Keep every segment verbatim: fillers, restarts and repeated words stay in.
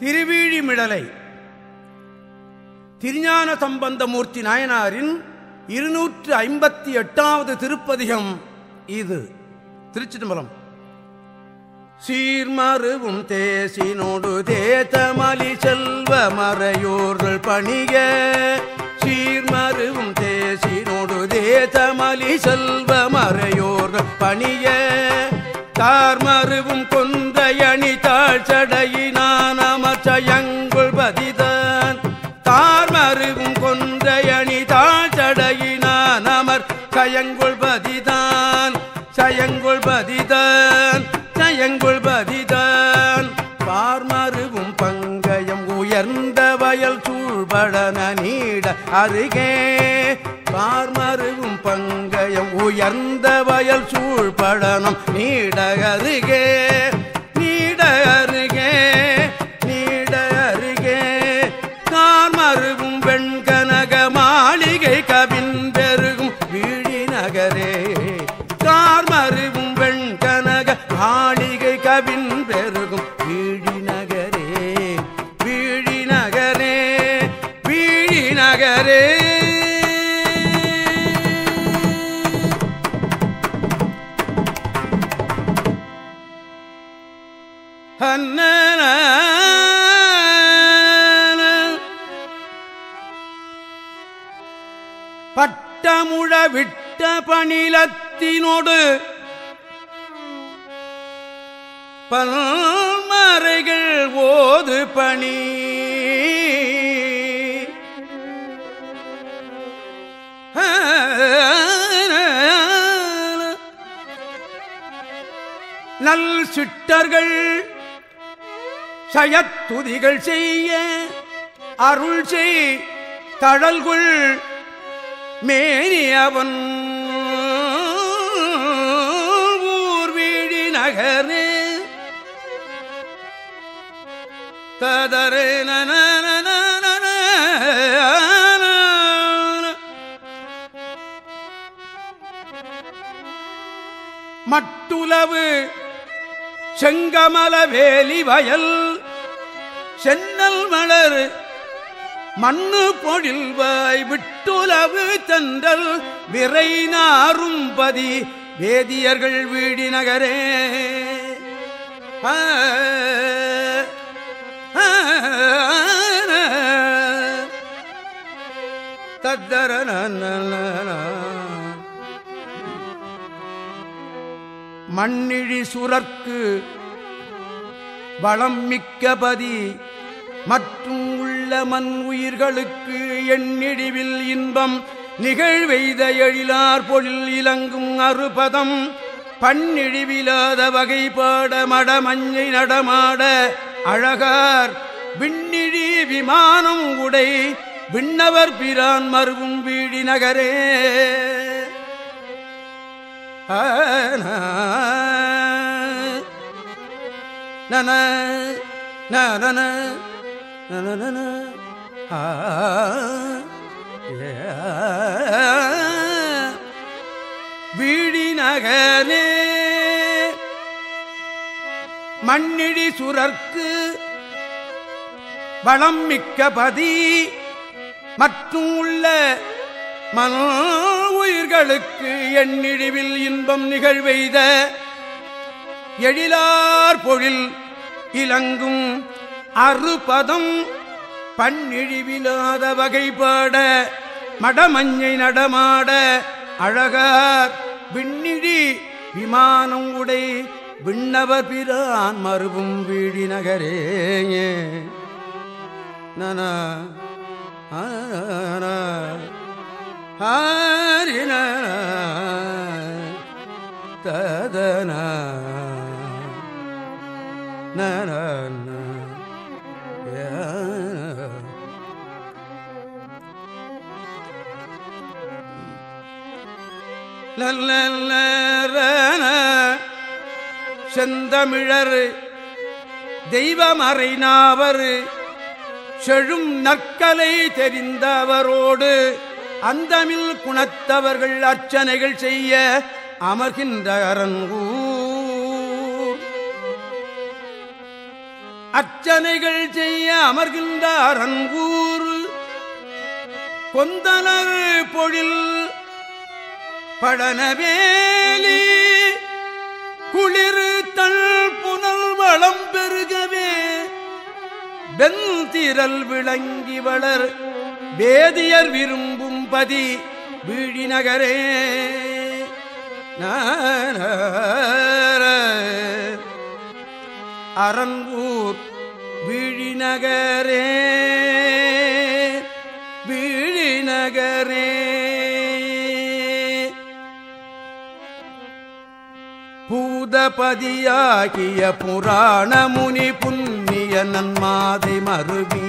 திருவீழிமிழலை திருஞான சம்பந்தமூர்த்தி நாயனாரின் இருநூற்று ஐம்பத்தி எட்டாவது திருப்பதிகம் இது. திருச்சிதம்பரம். சீர்மருவும் தேசினோடு தேத்தமலி செல்வ மறையோர்கள் பணிக. சீர்மருவும் தேசினோடு தேத்தமலி செல்வ மறையோர்கள் பணிக. தார்மருவும் கொந்தையணி தாழ்ச்சடையினான் அமர்ச்சயங்குள் பதிதான். தார்மருவும் கொந்தையணி தாழ்ச்சடையினான் அமர் சயங்குள் பதிதான். சயங்குள் பதிதான் சயங்குள் பதிதான். பார்மருவும் பங்கயம் உயர்ந்த வயல் சூழ்படன நீட அருகே. பார்மருவும் பங்கயம் உயர்ந்த வயல் சூழ்படனம் நீட அருகே. நீட அருகே நீட அருகே. கார்மருவும் வெண்கனக மாளிகை கவின் பெருகும் வீழி நகரே. கார்மருவும் வெண்கனக மாளிகை கவின் பெருகும் வீழி நகரே. வீழி நகரே வீழி நகரே. பட்டமுழ விட்ட பணிலத்தினோடு பல்மறைகள் ஓது பணி. நல் சிட்டர்கள் சயத்துதிகள் செய்ய அருள் செய் தழல்குள் மேனியவன் ஊர்வீழி நகரே. ததரே நன மட்டுலவு செங்கமல வேலி வயல் சென்னல் மலர் மண்ணு பொழில்வாய் விட்டுலவு தந்தல் விரை நாரும்பதி வேதியர்கள் வீடி நகரே. தத்தர மண்ணிழி சுரற்கு வளம் மிக்கபதி மற்றும் உள்ள மண் உயிர்களுக்கு எண்ணிடிவில் இன்பம் நிகழ்வெய்த எழிலார் பொழில் இலங்கும் அறுபதம். பன்னிழிவிலாத வகைப்பாட மடமஞ்சை நடமாட அழகார் விண்ணிழி விமானம் உடை விண்ணவர் பிரான் மருவும் வீழி நகரே. நன நன வீழி நகரே. மண்ணிழி சுரற்கு வளம் மிக்க பதி மற்றும் உள்ள மன உயிர்களுக்கு எண்ணிழிவில் இன்பம் நிகழ்வெய்த எழிலார் பொழில் இலங்கும் அறுபதம். பன்னிழிவிலாத வகைப்பாட மடமஞ்சை நடமாட அழகார் விண்ணிழி விமானம் உடை விண்ணவர் பிரான் மருவும் வீழி நகரே. நன ஹரின ததன நன செந்தமிழர் தெய்வமறைநாவர் செழும் நற்கலை தெரிந்தவரோடு அந்தமில் குணத்தவர்கள் அர்ச்சனைகள் செய்ய அமர்கின்ற அரங்கூர். அர்ச்சனைகள் செய்ய அமர்கின்ற அரங்கூர் கொந்தனர் பொழில் படனவேலி குளிர் தள் புனல் வளம் பெருகவே வெந்திரல் விளங்கி வளர் வேதியர் விரும்பும் பதி வீழிநகரே. அரங்கூர் வீழிநகரே வீழிநகரே. பூதபதியாகிய புராண முனி புண்ணிய நன்மாதை மருவி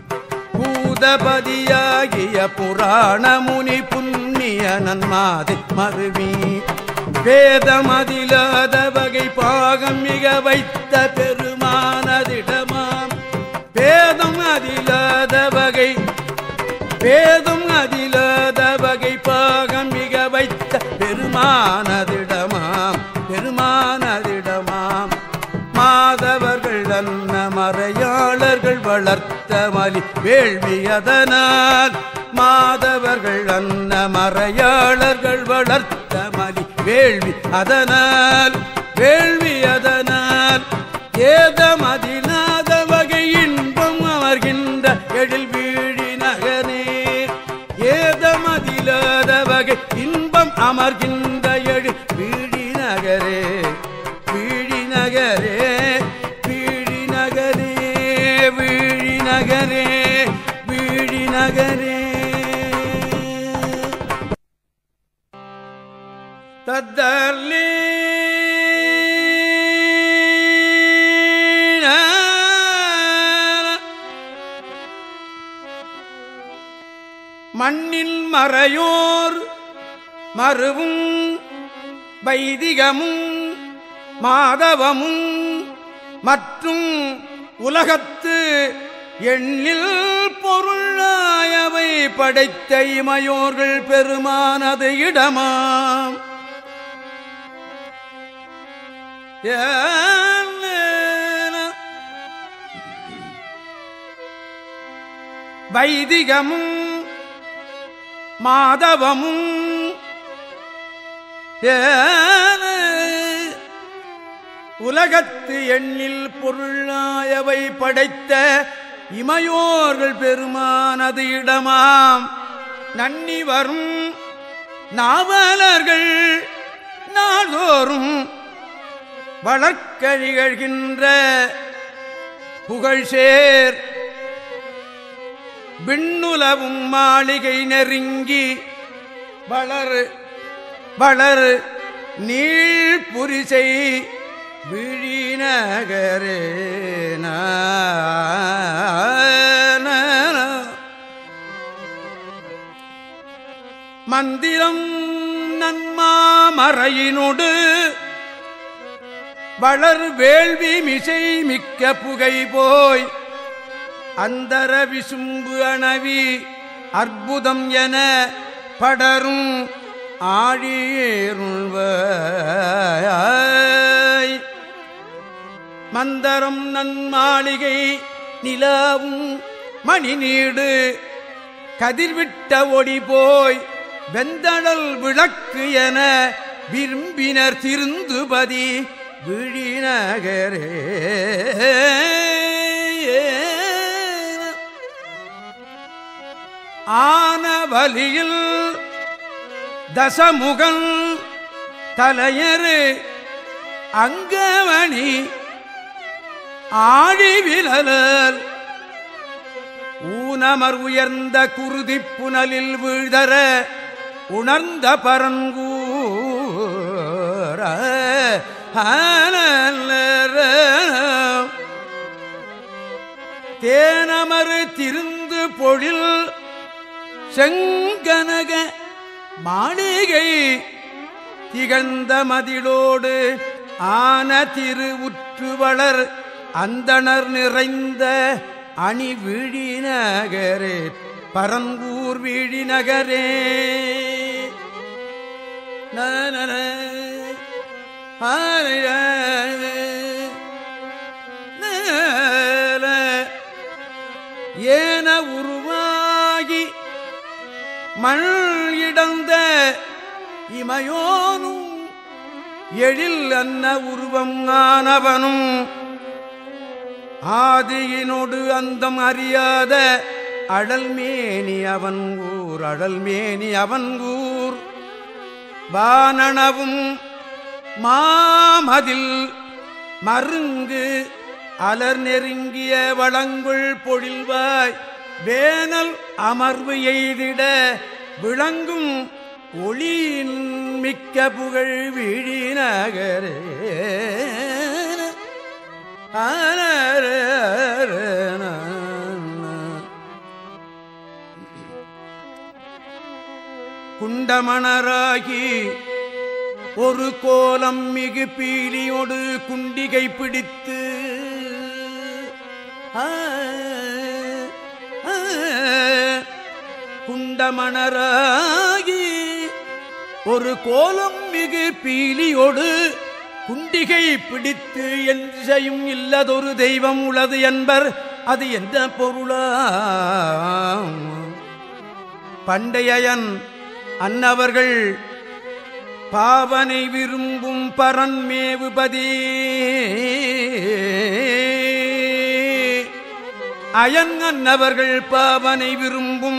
பூதபதியாகிய புராண முனி புண்ணிய நன்மாதை மருவி வேதமதிலாத வகை பாகம் மிக வைத்த பெருமானதிடமாம் வேதம் அதிலாத வகை வேதம் அதிலாத வகை பாகம் மிக வைத்த பெருமானதிடமாம் பெருமானதிடமாம் மாதவர்கள் அன்ன மறையாளர்கள் வளர்த்த மலி வேள்வி அதனால் மாதவர்கள் அன்ன மறையாளர்கள் வளர்த்த மலி வேள்வி அதனால் வேள்வி அதனால் ஏதமதிலாத வகை இன்பம் அமர்கின்ற எழில் வீழி நகரே ஏதமதிலாத வகை இன்பம் அமர்கின்ற எழில் வீழி நகரே வீழி நகரே வீழி நகரே வீழி நகரே வீழி நகரே. தத்தர்லீ மண்ணில் மறையோர் மருவும் வைதிகமும் மாதவமும் மற்றும் உலகத்து எண்ணில் பொருளாயவை படைத்த இமையோர்கள் பெருமானது இடமாம் வைதிகமும் மாதவமும் உலகத்து எண்ணில் பொருளாயவை படைத்த இமையோர்கள் பெருமானது இடமாம் நன்னி வரும் நாவலர்கள் நாள்தோறும் வளர்க்கழிகின்ற புகழ்சேர் விண்ணுலவும் மாளிகை நெருங்கி வளர் வளர் நீழ்புரிசை விழிநகரே. மந்திரம் நன்மாமறையினோடு வளர் வேள்வி மிசை மிக்க புகை போய் அந்தர விசும்பு அணவி அற்புதம் என படரும் ஆழியேருள்வாய் மந்தரம் நன்மாளிகை நிலாவும் மணி நீடு கதிர்விட்ட ஒடி போய் வெந்தடல் விளக்கு என விரும்பினர் திருந்துபதி விழிநகரே. ஆனவலியில் தசமுகன் தலையரு அங்கவணி ஆழிவிலல் ஊனமர் உயர்ந்த குருதி புனலில் வீழ்தர உணர்ந்த பரங்கூர தேனமரு திருந்து பொழில் செங்கனக மாளிகை திகழ்ந்த மதிலோடு ஆன திரு உற்று வளர் அந்தணர் நிறைந்த அணி வீழிநகரே பரங்கூர் வீழிநகரே. நன ஆ ஏன உருவாகி மண் இடந்த இமையோனும் எழில் அன்ன உருவம் ஆனவனும் ஆதியினோடு அந்தம் அறியாத அடல்மேனி அவன்கூர் அடல்மேனி அவன்கூர் வானனவும் மாமதில் மருங்கு அலர் நெருங்கிய வளங்குள் பொழில்வாய் வேனல் அமர்வு எய்திட விளங்கும் ஒளியின் மிக்க புகழ் விழி நகரே குண்டமணராகி ஒரு கோலம் மிகு பீலியோடு குண்டிகை பிடித்து குண்டமணராகி ஒரு கோலம் மிகு பீலியோடு குண்டிகை பிடித்து என்றையும் இல்லதொரு தெய்வம் உள்ளது என்பர். அது எந்த பொருளாம்? பண்டையன் அன்னவர்கள் பாவனை விரும்பும் பரன்மேவுபதி அயன் அன்னவர்கள் பாவனை விரும்பும்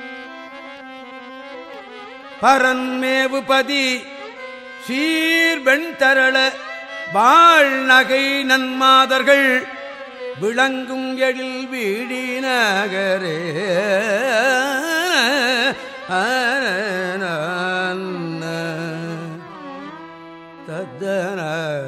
பரன்மேவுபதி சீர்வெண் தரள வாழ் நகை நன்மாதர்கள் விளங்கும் எழில் வீடி நகரே தத்தன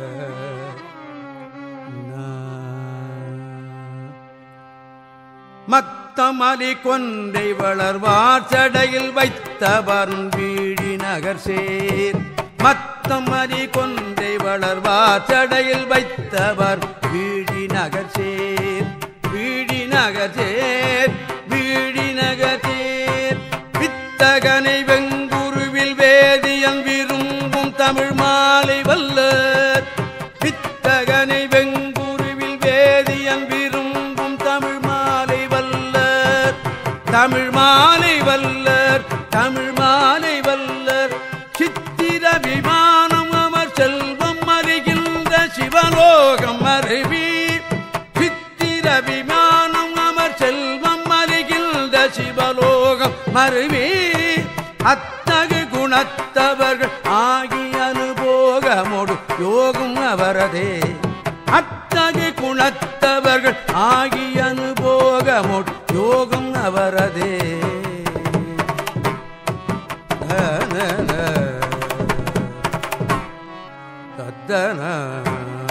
மத்தமலி கொன்றை வளர்வார் சடையில் வைத்தவர் வீழி நகர் சேர் மத்தமலி கொன்றை வளர்வார் சடையில் வைத்தவர் வீழி நகர் சேர் வீழி நகர் சேர் வீழி நகர் சேர் வித்தகனை வெங்குருவில் வேதியன் விரும்பும் தமிழ் மாலை வல்லர் வித்தகனை வெங்குருவில் வேதியன் விரும்பும் தமிழ் மாலை வல்லர் தமிழ் மாலை வல்லர் தமிழ் மாலை வல்லர் சித்திர விமானம் அமர் செல்வம் அறிகின்ற சிவலோகம் அருவி சித்திர விமானம் அமர் செல்வம் அறிகின்ற சிவலோகம் மருவி அத்தகு குணத்தவர்கள் ஆகி அனுபோகமோடு யோகும் அவரதே அத்தகு குணத்தவர்கள் ஆகி அனுபோகமோடு யோகம் அவரதே தத்தன